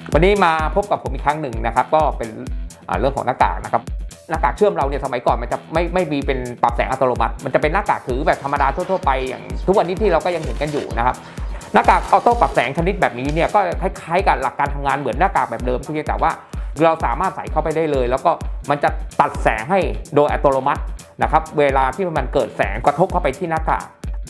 วันนี้มาพบกับผมอีกครั้งหนึ่งนะครับก็เป็นเรื่องของหน้ากากนะครับหน้ากากเชื่อมเราเนี่ยสมัยก่อนมันจะไม่มีเป็นปรับแสงอัตโนมัติมันจะเป็นหน้ากากถือแบบธรรมดาทั่วๆไปอย่างทุกวันนี้ที่เราก็ยังเห็นกันอยู่นะครับหน้ากากออโต้ปรับแสงชนิดแบบนี้เนี่ยก็คล้ายๆกับหลักการทำงานเหมือนหน้ากากแบบเดิมที่แต่ว่าเราสามารถใส่เข้าไปได้เลยแล้วก็มันจะตัดแสงให้โดยอัตโนมัตินะครับเวลาที่มันเกิดแสงกระทบเข้าไปที่หน้ากาก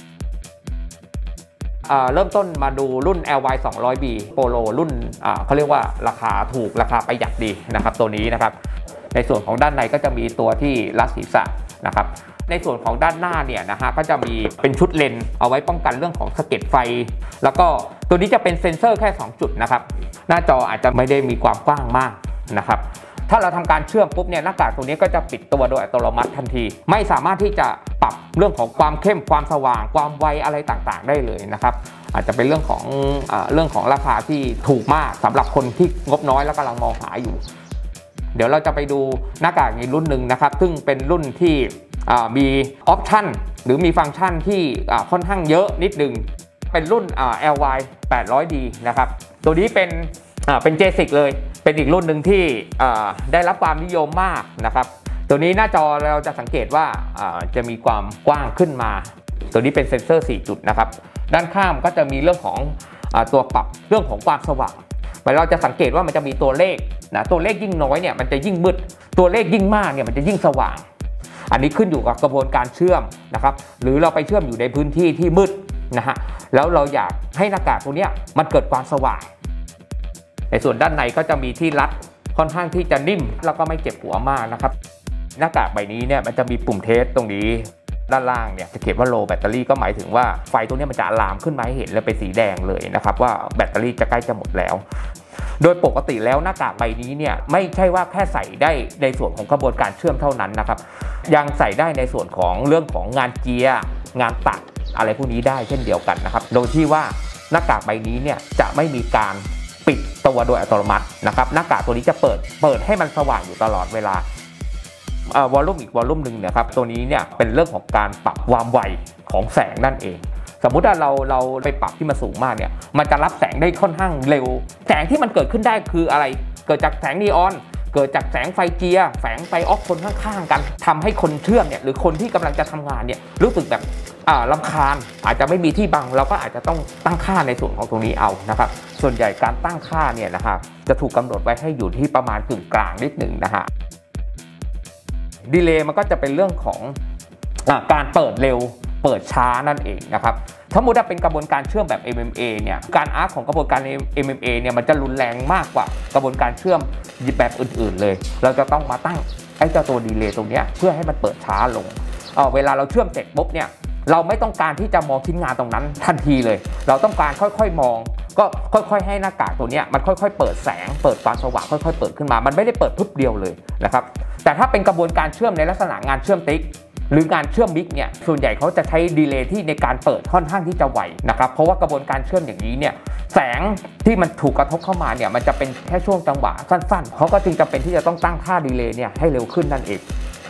เริ่มต้นมาดูรุ่น LY 200B Polo รุ่นเขาเรียกว่าราคาถูกราคาประหยัดดีนะครับตัวนี้นะครับในส่วนของด้านในก็จะมีตัวที่รัดศีรษะนะครับในส่วนของด้านหน้าเนี่ยนะฮะก็จะมีเป็นชุดเลนส์เอาไว้ป้องกันเรื่องของสะเก็ดไฟแล้วก็ตัวนี้จะเป็นเซ็นเซอร์แค่2จุดนะครับหน้าจออาจจะไม่ได้มีความกว้างมากนะครับถ้าเราทำการเชื่อมปุ๊บเนี่ยหน้ากากตัวนี้ก็จะปิดตัวโดยอัตโนมัติทันทีไม่สามารถที่จะปรับเรื่องของความเข้มความสว่างความไวอะไรต่างๆได้เลยนะครับอาจจะเป็นเรื่องของราคาที่ถูกมากสำหรับคนที่งบน้อยแล้วกำลังมองหาอยู่เดี๋ยวเราจะไปดูหน้ากากอีกรุ่นหนึ่งนะครับซึ่งเป็นรุ่นที่มีออปชั่นหรือมีฟังก์ชันที่ค่อนข้างเยอะนิดนึงเป็นรุ่นLY 800D นะครับตัวนี้เป็นเจสิกเลยเป็นอีกรุ่นหนึ่งที่ได้รับความนิยมมากนะครับตัวนี้หน้าจอเราจะสังเกตว่าจะมีความกว้างขึ้นมาตัวนี้เป็นเซ็นเซอร์4จุดนะครับด้านข้างก็จะมีเรื่องของตัวปรับเรื่องของความสว่างเราจะสังเกตว่ามันจะมีตัวเลขนะตัวเลขยิ่งน้อยเนี่ยมันจะยิ่งมืดตัวเลขยิ่งมากเนี่ยมันจะยิ่งสว่างอันนี้ขึ้นอยู่กับกระบวนการเชื่อมนะครับหรือเราไปเชื่อมอยู่ในพื้นที่ที่มืดนะฮะแล้วเราอยากให้หน้ากากตัวนี้มันเกิดความสว่างในส่วนด้านในก็จะมีที่รัดค่อนข้างที่จะนิ่มแล้วก็ไม่เจ็บหัวมากนะครับหน้ากากใบนี้เนี่ยมันจะมีปุ่มเทสตรงนี้ด้านล่างเนี่ยจะเขียนว่า low battery ก็หมายถึงว่าไฟตัวนี้มันจะอะลามขึ้นมาให้เห็นเลยเป็นสีแดงเลยนะครับว่าแบตเตอรี่จะใกล้จะหมดแล้วโดยปกติแล้วหน้ากากใบนี้เนี่ยไม่ใช่ว่าแค่ใส่ได้ในส่วนของกระบวนการเชื่อมเท่านั้นนะครับยังใส่ได้ในส่วนของเรื่องของงานเจียร์งานตัดอะไรพวกนี้ได้เช่นเดียวกันนะครับโดยที่ว่าหน้ากากใบนี้เนี่ยจะไม่มีการปิดตัวโดยอัตโนมัตินะครับหน้ากากตัวนี้จะเปิดให้มันสว่างอยู่ตลอดเวลาวอลลุ่มอีกวอลลุ่มหนึ่งเนี่ยครับตัวนี้เนี่ยเป็นเรื่องของการปรับความไวของแสงนั่นเองสมมุติว่าเราไปปรับที่มันสูงมากเนี่ยมันจะรับแสงได้ค่อนข้างเร็วแสงที่มันเกิดขึ้นได้คืออะไรเกิดจากแสงนีออนเกิดจากแสงไฟเจียแสงไฟออกคนข้างๆกันทำให้คนเชื่อมเนี่ยหรือคนที่กำลังจะทำงานเนี่ยรู้สึกแบบรำคาญอาจจะไม่มีที่บังเราก็อาจจะต้องตั้งค่าในส่วนของตรงนี้เอานะครับส่วนใหญ่การตั้งค่าเนี่ยนะครับจะถูกกำหนดไว้ให้อยู่ที่ประมาณกึ่งกลางนิดหนึ่งนะฮะดีเลย์มันก็จะเป็นเรื่องของการเปิดเร็วเปิดช้านั่นเองนะครับถ้ามุติว่าเป็นกระบวนการเชื่อมแบบ MMA เนี่ยการอาร์คของกระบวนการ MMA เนี่ยมันจะรุนแรงมากกว่ากระบวนการเชื่อมแบบอื่นๆเลยเราจะต้องมาตั้งไอ้เจ้าตัวดีเลย์ตรงนี้เพื่อให้มันเปิดช้าลงเวลาเราเชื่อมเสร็จปุ๊บเนี่ยเราไม่ต้องการที่จะมองชิ้นงานตรงนั้นทันทีเลยเราต้องการค่อยๆมองก็ค่อยๆให้หน้ากากตัวนี้มันค่อยๆเปิดแสงเปิดความสว่างค่อยๆเปิดขึ้นมามันไม่ได้เปิดปุ๊บเดียวเลยนะครับแต่ถ้าเป็นกระบวนการเชื่อมในลักษณะงานเชื่อมติ๊กหรืองานเชื่อมบิ๊กเนี่ยส่วนใหญ่เขาจะใช้ดีเลย์ที่ในการเปิดค่อนข้างที่จะไวนะครับเพราะว่ากระบวนการเชื่อมอย่างนี้เนี่ยแสงที่มันถูกกระทบเข้ามาเนี่ยมันจะเป็นแค่ช่วงจังหวะสั้นๆเขาก็จึงจำเป็นที่จะต้องตั้งค่าดีเลย์เนี่ยให้เร็วขึ้นนั่นเอง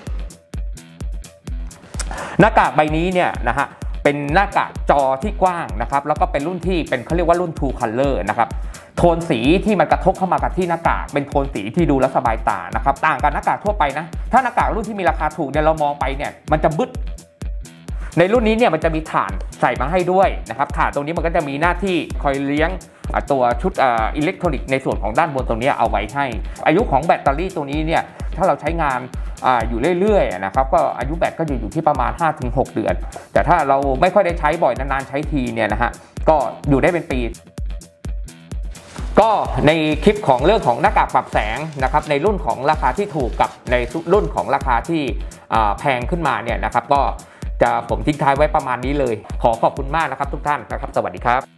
หน้ากากใบนี้เนี่ยนะฮะเป็นหน้ากากจอที่กว้างนะครับแล้วก็เป็นรุ่นที่เป็นเขาเรียกว่ารุ่น True Color นะครับโทนสีที่มันกระทบเข้ามากับที่หน้ากากเป็นโทนสีที่ดูแล้วสบายตานะครับต่างกับหน้ากากทั่วไปนะถ้าหน้ากากรุ่นที่มีราคาถูกเนี่ยเรามองไปเนี่ยมันจะบึดในรุ่นนี้เนี่ยมันจะมีถ่านใส่มาให้ด้วยนะครับถ่านตรงนี้มันก็จะมีหน้าที่คอยเลี้ยงตัวชุดอิเล็กทรอนิกส์ในส่วนของด้านบนตรงนี้เอาไว้ให้อายุของแบตเตอรี่ตัวนี้เนี่ยถ้าเราใช้งานอยู่เรื่อยๆนะครับก็อายุแบตก็อยู่ที่ประมาณ 5-6 เดือนแต่ถ้าเราไม่ค่อยได้ใช้บ่อยนานๆใช้ทีเนี่ยนะฮะก็อยู่ได้เป็นปีก็ในคลิปของเรื่องของหน้ากากปรับแสงนะครับในรุ่นของราคาที่ถูกกับในรุ่นของราคาที่แพงขึ้นมาเนี่ยนะครับก็จะผมทิ้งท้ายไว้ประมาณนี้เลยขอบคุณมากนะครับทุกท่านนะครับสวัสดีครับ